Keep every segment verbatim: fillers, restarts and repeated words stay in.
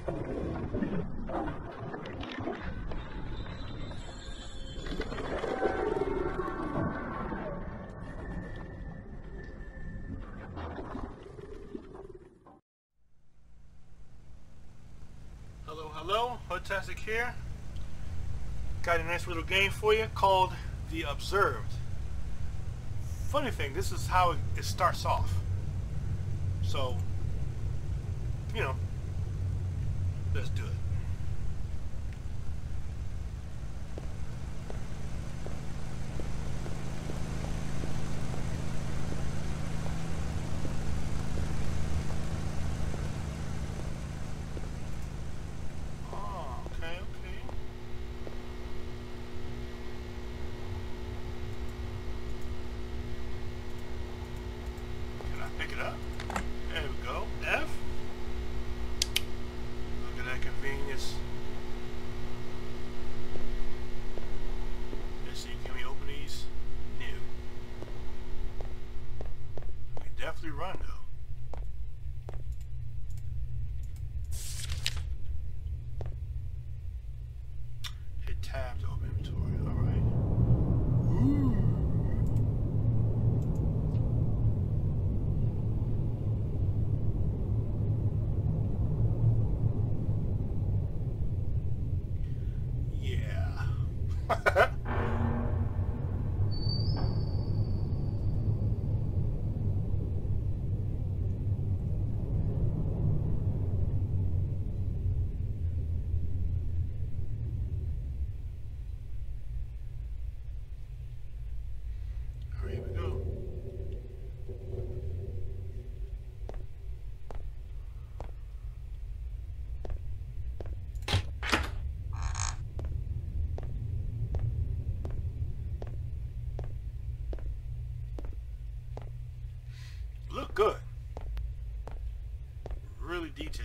Hello, hello, HoodTastic here. Got a nice little game for you called The Observed. Funny thing, this is how it starts off. So, you know, let's do it. Pick it up. There we go. F. Look at that convenience. Let's see, can we open these? No. We can definitely run though. Hit tab to open inventory. Alright. Ooh. Here we go. Look good. Really detailed.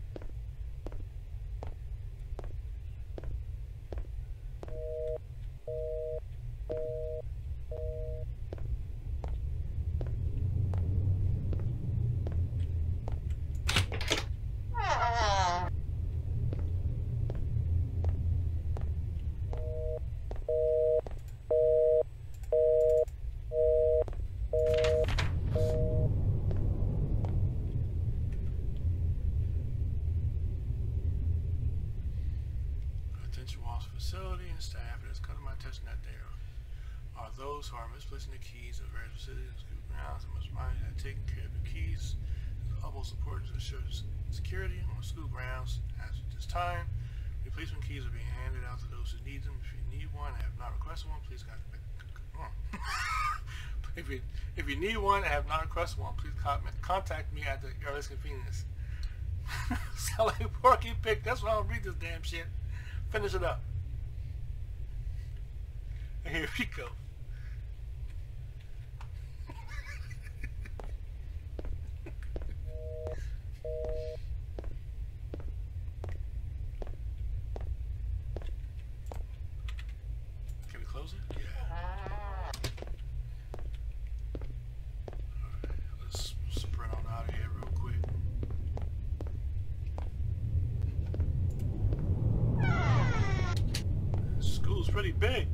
Walls facility and staff. It has come to my attention that there are those who are misplacing the keys of various facilities and school grounds and must mind that taking care of the keys is almost important to ensure security on school grounds. As at this time, replacement keys are being handed out to those who need them. If you need one and have not requested one, please contact me. if you if you need one and have not requested one, please contact me at the earliest convenience. Sound like Porky Pig. That's why I don't read this damn shit. Finish it up. And here we go. Can we close it? Yeah. Alright, let's sprint on out of here real quick. School's pretty big.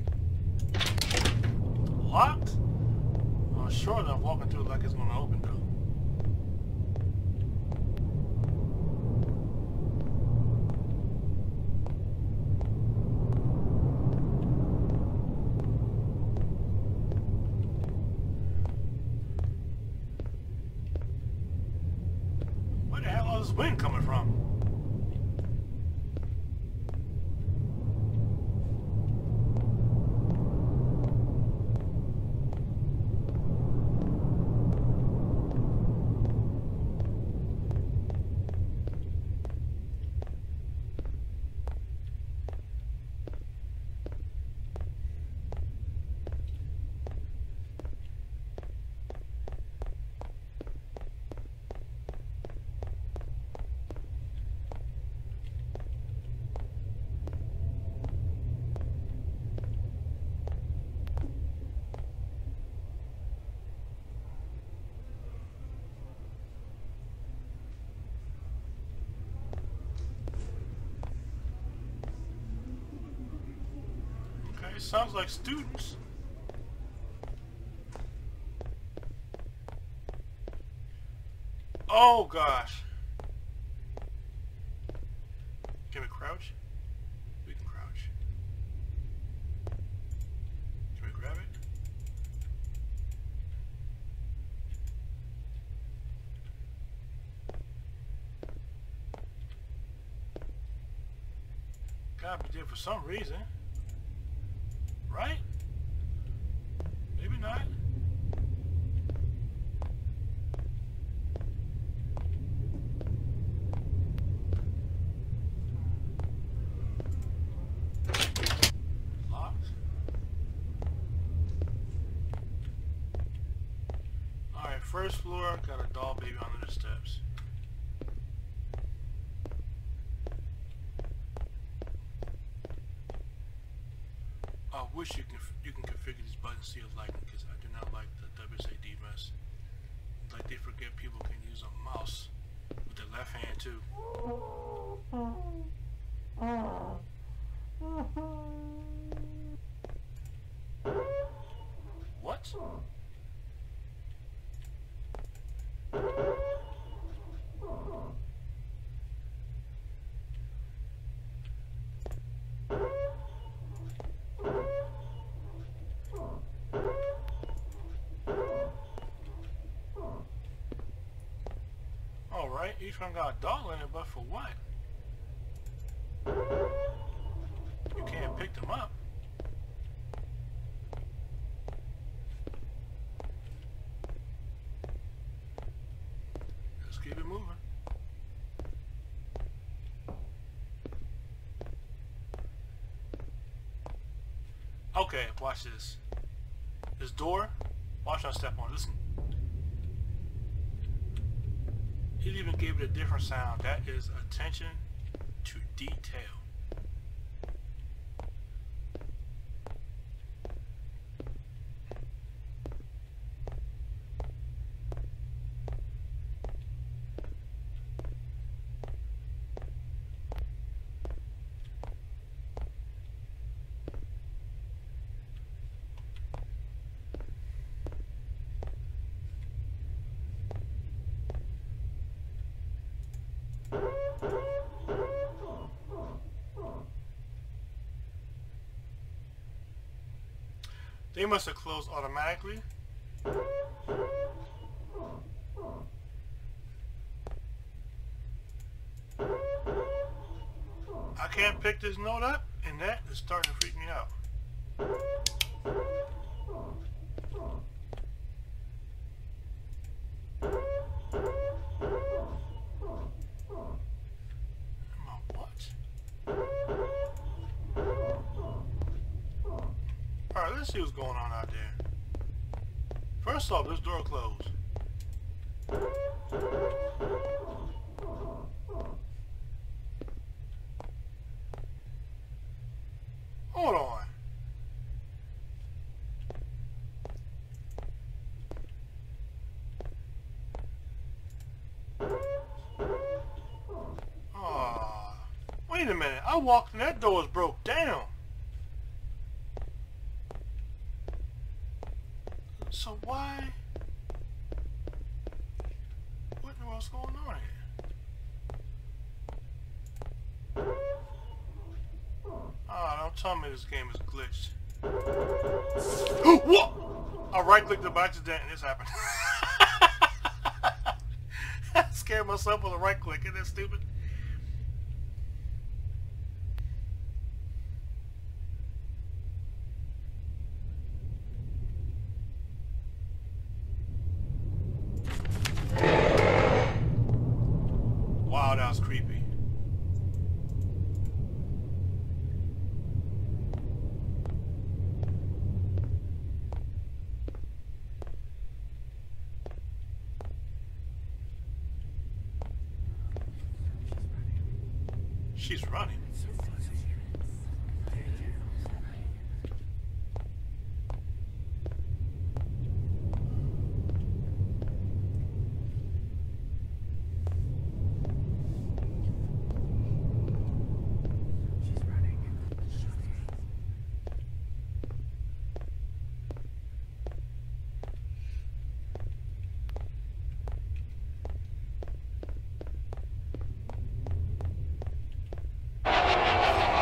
Locked? Well, sure enough, walking through it like it's going to open though. Where the hell is this wind coming from? sounds like students. Oh gosh. Can we crouch? We can crouch. Can we grab it? Gotta be there for some reason. Right? Maybe not. Locked. Alright, first floor, got a doll baby under the steps. I wish you can you can configure these buttons to your liking, because I do not like the W S A D mess. Like they forget people can use a mouse with their left hand too. What? Alright, each one got a doll in it, but for what? You can't pick them up. Let's keep it moving. Okay, watch this. This door, watch I step on. Listen. It even gave it a different sound. That is attention to detail. They must have closed automatically. I can't pick this note up, and that is starting to freak me out. Alright, let's see what's going on out there. First off, this door closed. Hold on. Ah, wait a minute. I walked and that door was broke down. So why? What in the world's going on here? Ah, oh, don't tell me this game is glitched. What? I right-clicked it by accident and this happened. I scared myself with a right-click. Isn't that stupid? Wow, that was creepy. She's running.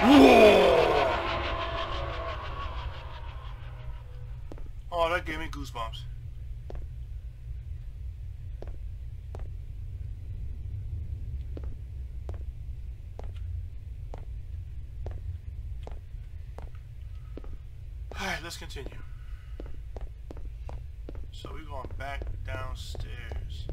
Oh, that gave me goosebumps. Alright, let's continue. So we're going back downstairs.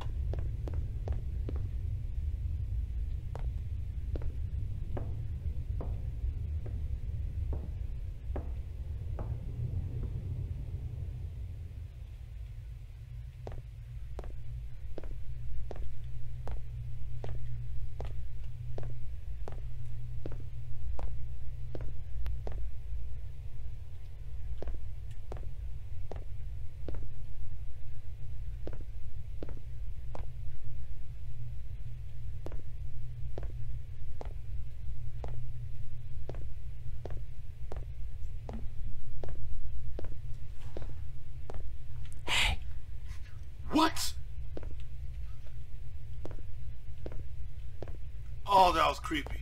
What? Oh, that was creepy.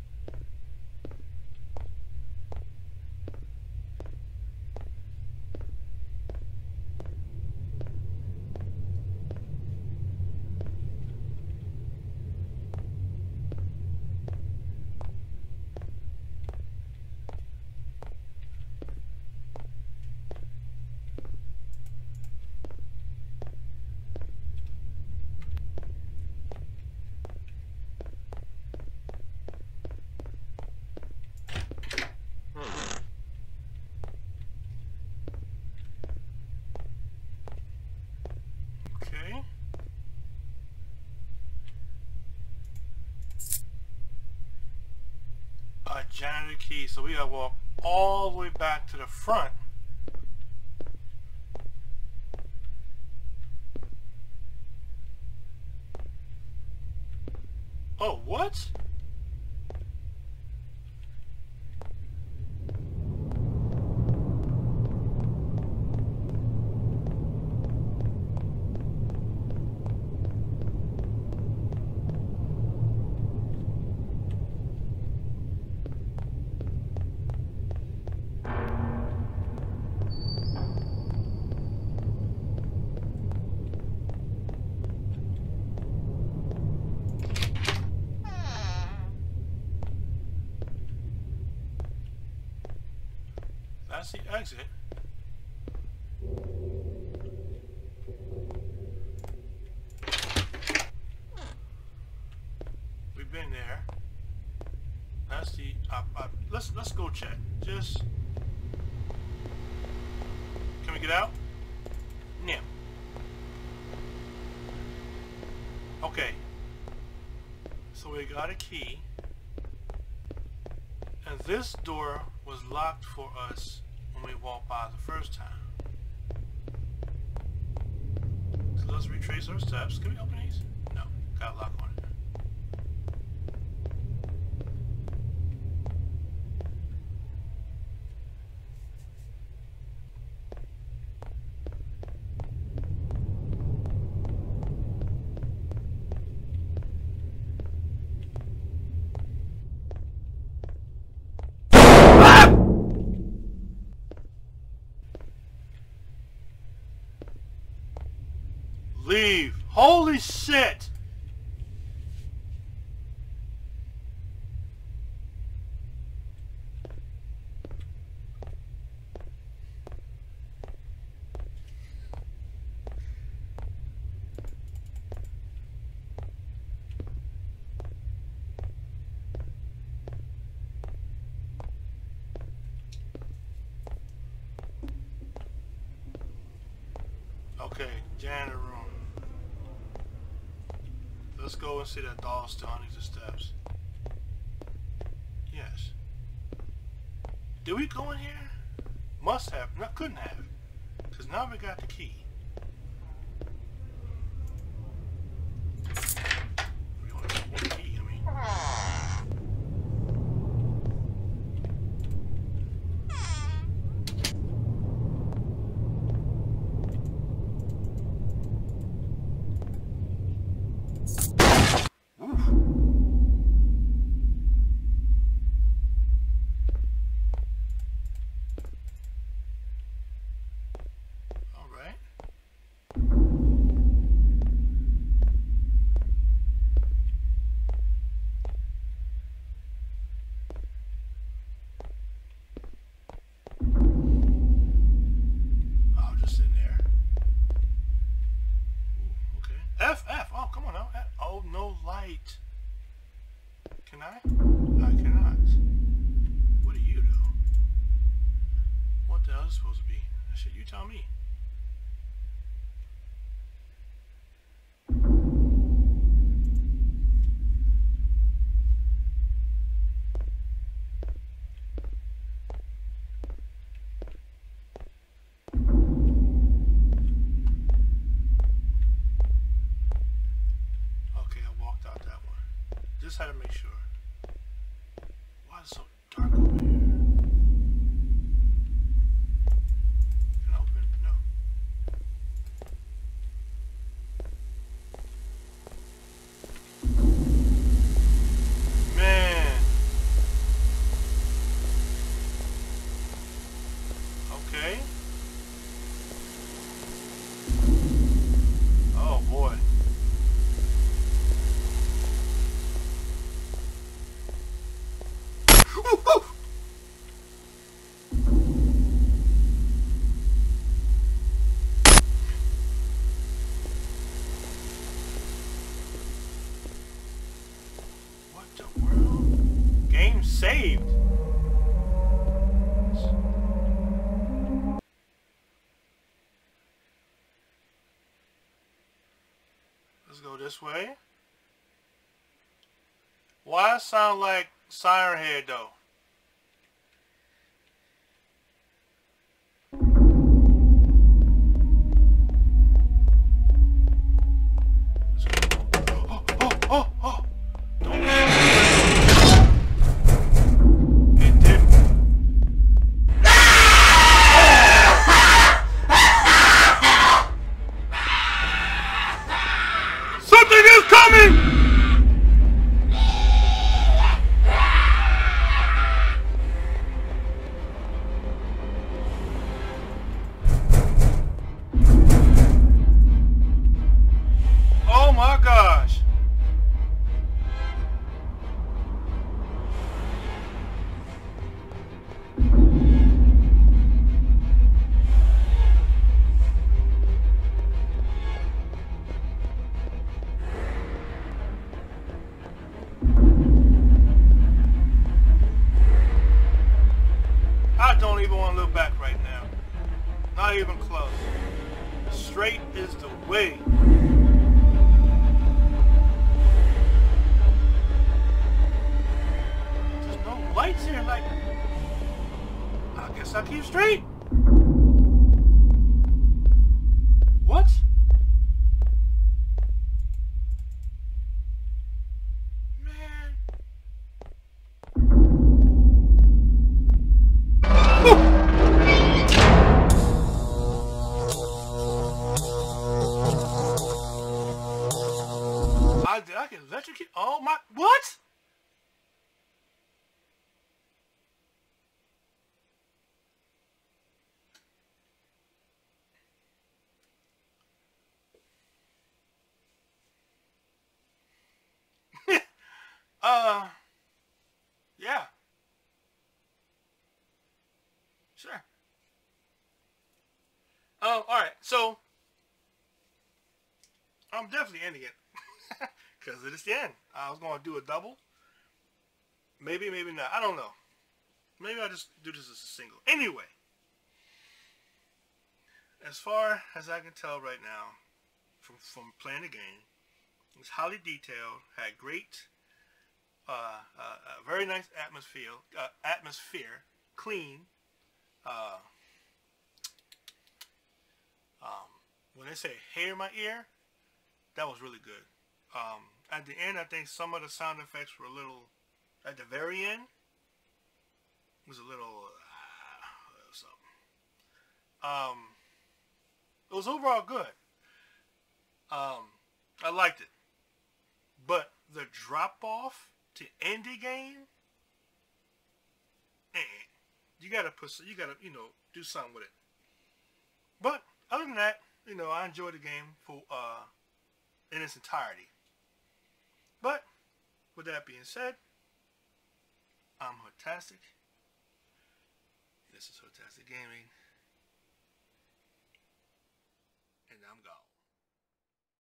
Okay. A janitor key, so we gotta walk all the way back to the front. Oh, what? That's the exit. We've been there. That's the. Uh, uh, let's let's go check. Just. Can we get out? Yeah. Okay. So we got a key, and this door was locked for us when we walked by the first time. So let's retrace our steps. Can we open these? No. Got a lock on it. Leave. Holy shit. Okay, janitor room. Let's go and see that doll still underneath the steps. Yes. Did we go in here? Must have. No, couldn't have. Because now we got the key. We only got one key, I mean. Can I? I cannot. What are you, though? What the hell is it supposed to be? Shit, you tell me. Okay, I walked out that one. Just had to make sure. Why is it so dark over here? Can I open? No. Man. Okay. Oh boy. What the world? Game saved. Let's go this way. Why it sound like Siren Head though? Let's go. Oh, oh, oh, oh! Don't. It didn't. Something is coming! Oh my gosh! I don't even want to look back right now. Not even close. Straight is the way. There's no lights here, like... I guess I keep straight. What? Man. I, I can electrocute. Oh my. What? uh. Yeah. Sure. Oh, all right. So I'm definitely ending it because it is the end. I was going to do a double. Maybe, maybe not. I don't know. Maybe I'll just do this as a single. Anyway, as far as I can tell right now, from from playing the game, it's highly detailed. Had great, uh, uh, uh very nice atmosphere. Uh, atmosphere, clean. Uh, um, when they say "hair in my ear," that was really good. Um, at the end, I think some of the sound effects were a little. At the very end, was a little uh, something. Um, it was overall good. Um, I liked it, but the drop off to end the game, eh, you gotta put, you gotta, you know, do something with it. But other than that, you know, I enjoyed the game for uh, in its entirety. But with that being said, I'm HoodTastic. This is HoodTastic Gaming, and I'm gone.